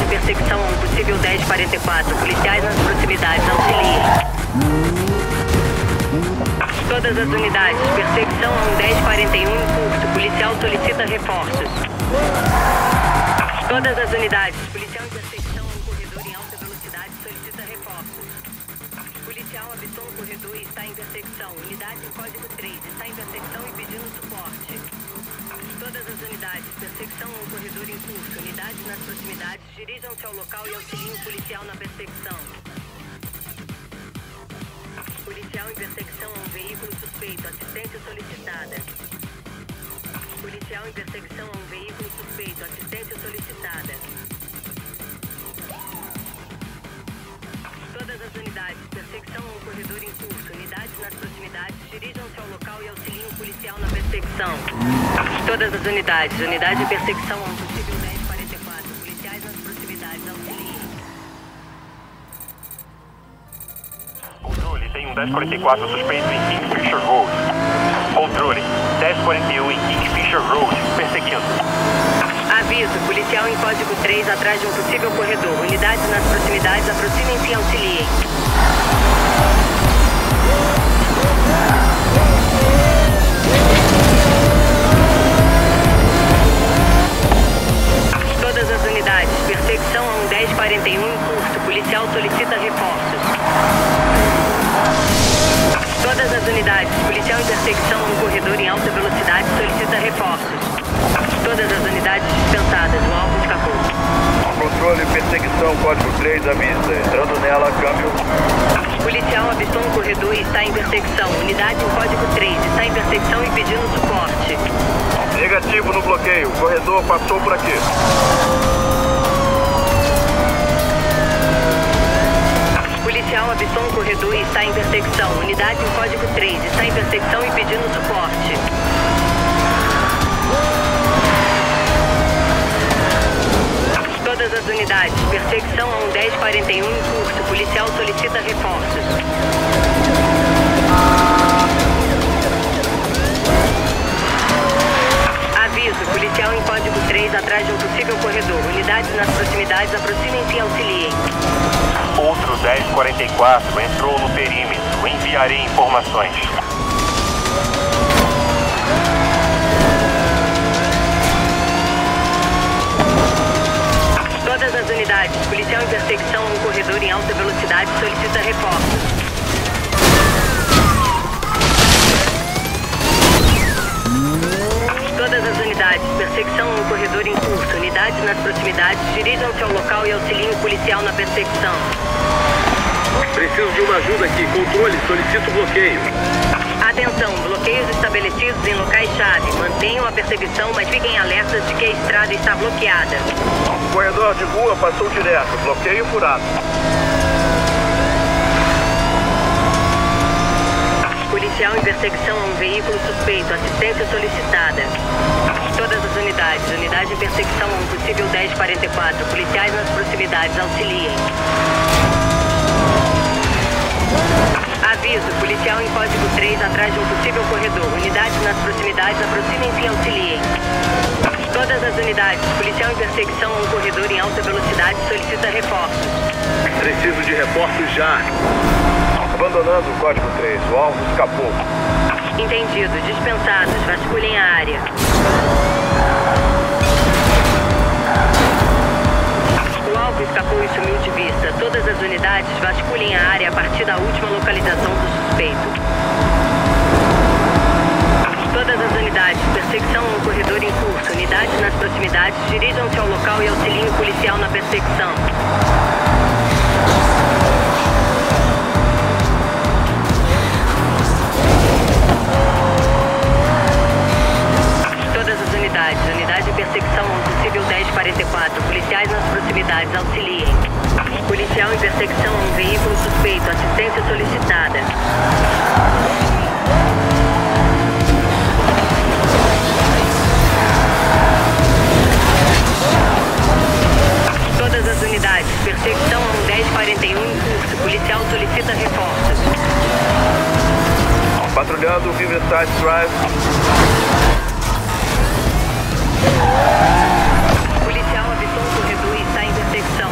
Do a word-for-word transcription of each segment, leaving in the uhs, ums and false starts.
Unidade perseguição a um possível dez quarenta e quatro. Policiais nas proximidades, auxiliem. Todas as unidades, perseguição a um dez quarenta e um em curso. Policial solicita reforços. Todas as unidades, policial em perseguição a um corredor em alta velocidade solicita reforços. Policial avistou um corredor e está em perseguição. Unidade em código três, está em perseguição e pedindo suporte. Todas as unidades, perseguição a um corredor em curso. Unidades nas proximidades, dirijam-se ao local e auxiliem o policial na perseguição. Policial em perseguição a um veículo suspeito. Assistência solicitada. Policial em perseguição a um veículo suspeito. Assistência solicitada. Todas as unidades, perseguição a um corredor em curso. Unidades nas proximidades, dirijam-se ao local e auxiliem o policial na perseguição. Todas as unidades, unidade de perseguição a um possível dez quarenta e quatro. Policiais nas proximidades, auxiliem. Controle, tem um dez quarenta e quatro suspeito em Kingfisher Road. Controle, dez quarenta e um em Kingfisher Road, perseguindo. Aviso, policial em código três atrás de um possível corredor. Unidades nas proximidades, aproximem-se e auxiliem. Todas as unidades, perseguição a um dez quarenta e um em curso. Policial solicita reforços. Todas as unidades, policial em perseguição a um corredor em alta velocidade solicita reforços. Todas as unidades dispensadas, o alvo escapou. Controle, perseguição, código três, à vista. Entrando nela, câmbio. Policial avistou um corredor e está em perseguição. Unidade em código três, está em perseguição e pedindo suporte. Negativo no bloqueio, o corredor passou por aqui. Policial avistou um corredor e está em perseguição. Unidade em código três, está em perseguição e pedindo suporte. Todas as unidades, perseguição a um dez quarenta e um em curso. Policial solicita reforços. Aviso, policial em código três atrás de um possível corredor. Unidades nas proximidades, aproximem-se e auxiliem. Outro dez quarenta e quatro entrou no perímetro. Enviarei informações. Todas as unidades, policial em perseguição a um corredor em alta velocidade solicita reforços. Todas as unidades, perseguição a um corredor em curso. Unidades nas proximidades, dirijam-se ao local e auxiliem o policial na perseguição. Preciso de uma ajuda aqui. Controle, solicito bloqueio. Atenção, bloqueios estabelecidos em locais-chave. Mantenham a perseguição, mas fiquem alertas de que a estrada está bloqueada. Corredor de rua passou direto. Bloqueio furado. Policial em perseguição a um veículo suspeito. Assistência solicitada. Todas as unidades. Unidade em perseguição a um possível dez quarenta e quatro. Policiais nas proximidades. Auxiliem. Aviso. Policial em código três atrás de um possível corredor. Unidades nas proximidades. Aproximem-se e auxiliem. Todas as unidades. Policial em perseguição a um corredor em alta velocidade. Solicita reforços. Preciso de reforços já. Abandonando o código três, o alvo escapou. Entendido. Dispensados. Vasculhem a área. O alvo escapou e sumiu de vista. Todas as unidades vasculhem a área a partir da última localização do suspeito. Todas as unidades, perseguição a um corredor em curso. Unidades nas proximidades, dirijam-se ao local e auxiliem o policial na perseguição. Todas as unidades, unidade de perseguição a um possível dez quarenta e quatro. Policiais nas proximidades, auxiliem. Policial em perseguição a um veículo suspeito. Assistência solicitada. Todas as unidades, perseguição a um dez quarenta e um em curso. Policial solicita reforços. Patrulhando Riverside Drive. Policial avistou um corredor e está em perseguição.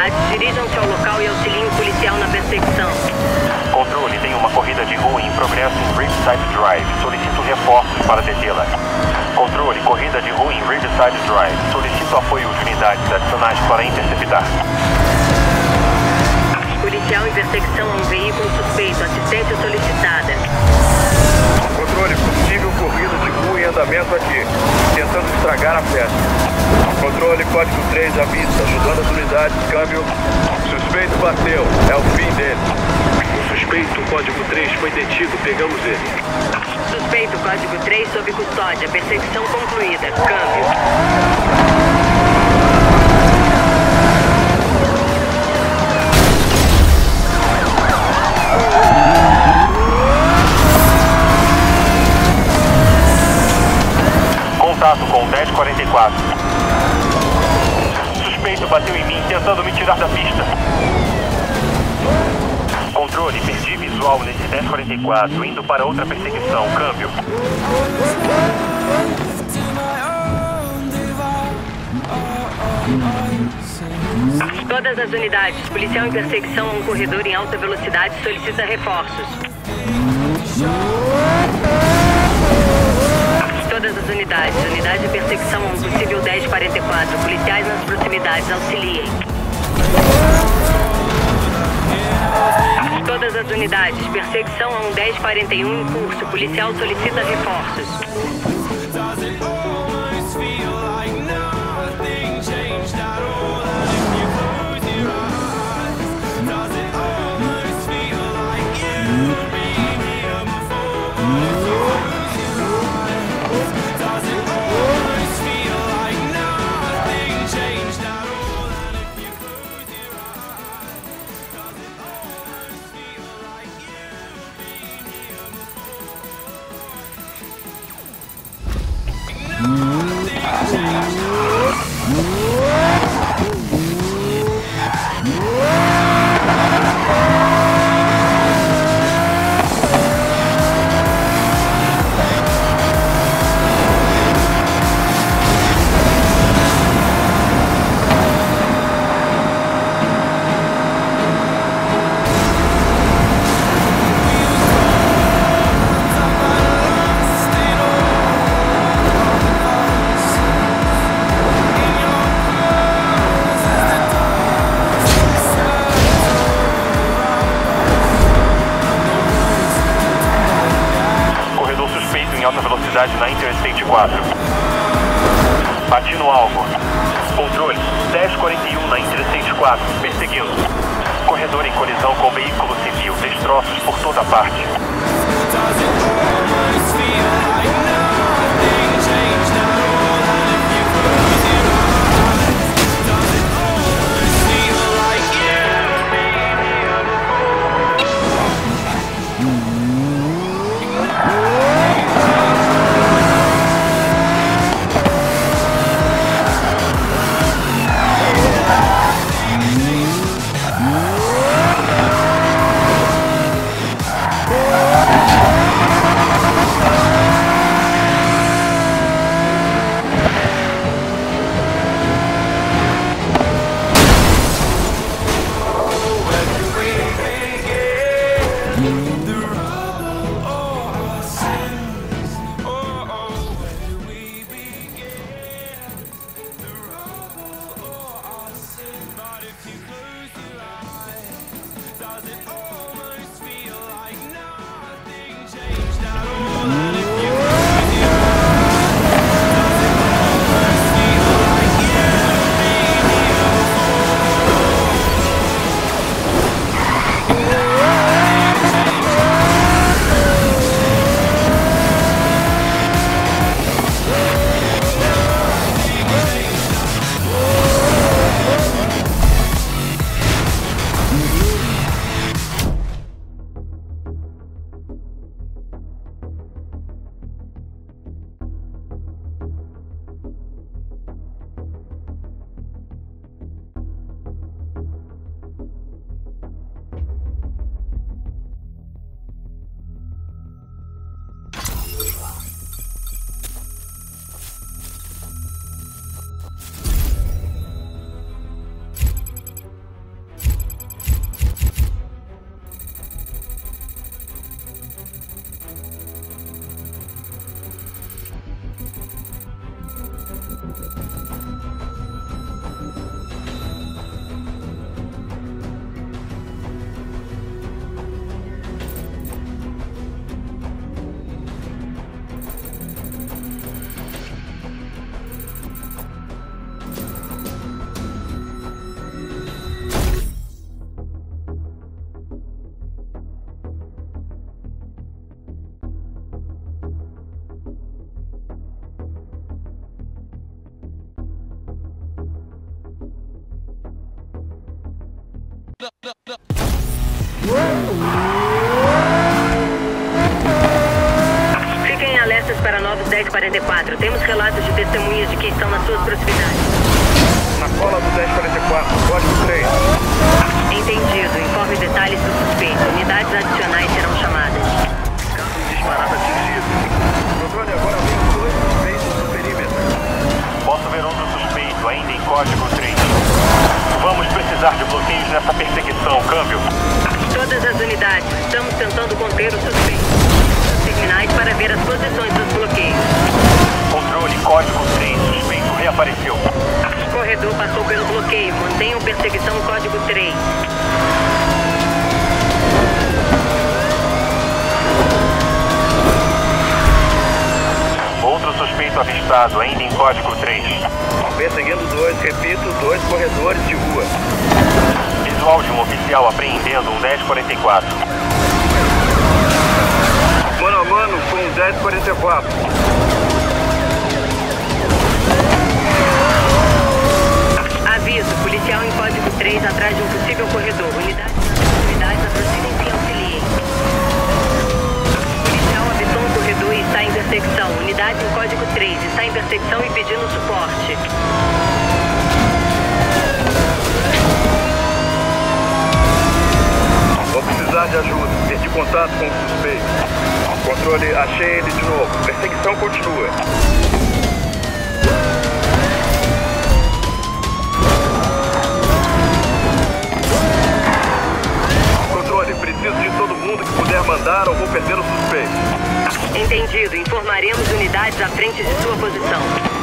unidades, dirijam-se ao local e auxiliem o policial na perseguição. Controle, tem uma corrida de rua em progresso em Riverside Drive. Solicito reforços para detê-la. Controle, corrida de rua em Riverside Drive. Solicito apoio de unidades adicionais para interceptar. Policial em perseguição a um veículo suspeito. Assistência solicitada. Controle, possível corrida de rua em andamento aqui, tentando estragar a festa. Controle, código três, avisa, ajudando as unidades, câmbio. Suspeito bateu, é o fim dele. O suspeito, código três, foi detido, pegamos ele. Suspeito, código três, sob custódia. Perseguição concluída. Câmbio. Contato com dez quarenta e quatro. Suspeito bateu em mim, tentando me tirar da pista. Controle, perdi visual nesse dez quarenta e quatro, indo para outra perseguição. Câmbio. Todas as unidades. Policial em perseguição a um corredor em alta velocidade solicita reforços. Todas as unidades. Unidade de perseguição a um possível dez quarenta e quatro. Policiais nas proximidades, auxiliem. Todas as unidades. Perseguição a um dez quarenta e um em curso. Policial solicita reforços. Na Interstate quatro. Bati no alvo. Controle, dez quarenta e um na Interstate quatro, perseguindo. Corredor em colisão com veículo civil, destroços por toda parte. Oh, Fiquem alertas para novos dez quarenta e quatro. Temos relatos de testemunhas de que estão nas suas proximidades. Na cola do dez quarenta e quatro, código três. Entendido. Informe detalhes do suspeito. Unidades adicionais serão chamadas. Caso disparado atingido. Controle, agora vem os dois suspeitos no perímetro. Posso ver outro suspeito ainda em código três. Vamos precisar de bloqueios nessa perseguição, câmbio. Todas as unidades, estamos tentando conter o suspeito. Terminais para ver as posições dos bloqueios. Controle, código três, suspeito reapareceu. Corredor passou pelo bloqueio. Mantenham perseguição código três. Outro suspeito avistado ainda em código três. Perseguindo dois, repito, dois corredores de rua. Visual de um oficial apreendendo um dez quarenta e quatro. Mano a mano com um dez quarenta e quatro. Aviso, policial em código três atrás de um possível corredor. Unidades, unidades aproximem-se e auxiliem. Policial avistou um corredor e está em intersecção. Unidade em código três está em intersecção e pedindo suporte. Vou precisar de ajuda. Perdi contato com o suspeito. Controle, achei ele de novo. Perseguição continua. Controle, preciso de todo mundo que puder mandar ou vou perder o suspeito. Entendido. Informaremos unidades à frente de sua posição.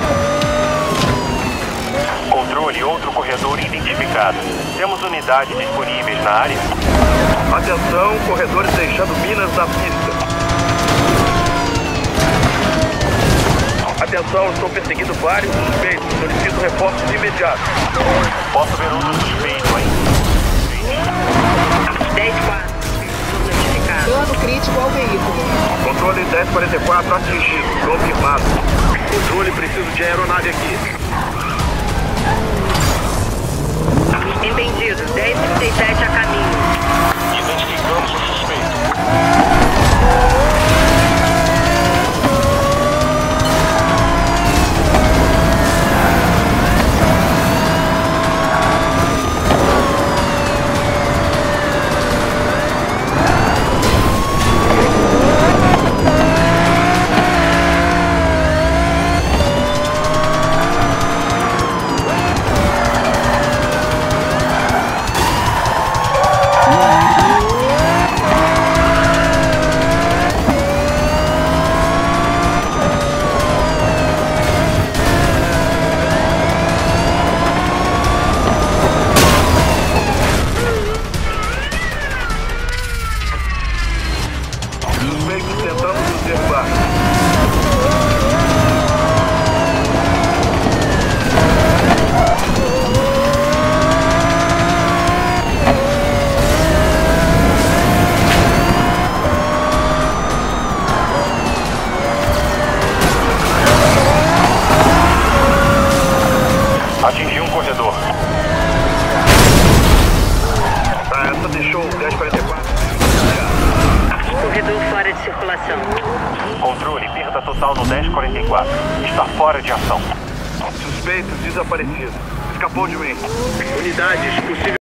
Controle, outro corredor identificado. Temos unidades disponíveis na área. Atenção, corredores deixando minas na pista. Atenção, estou perseguindo vários suspeitos. Solicito reforços imediatos. Posso ver outro suspeito ainda. dez quatro. Notificado. Dano crítico ao veículo. Controle dez quarenta e quatro atingido. Confirmado. Controle, preciso de aeronave aqui. Entendido. dez trinta e sete a caminho. Identificamos o suspeito. Atingi um corredor. Ah, essa deixou o dez quarenta e quatro. Corredor fora de circulação. Controle, perda total no dez quarenta e quatro. Está fora de ação. Suspeito desaparecido. Escapou de mim. Unidades, possível.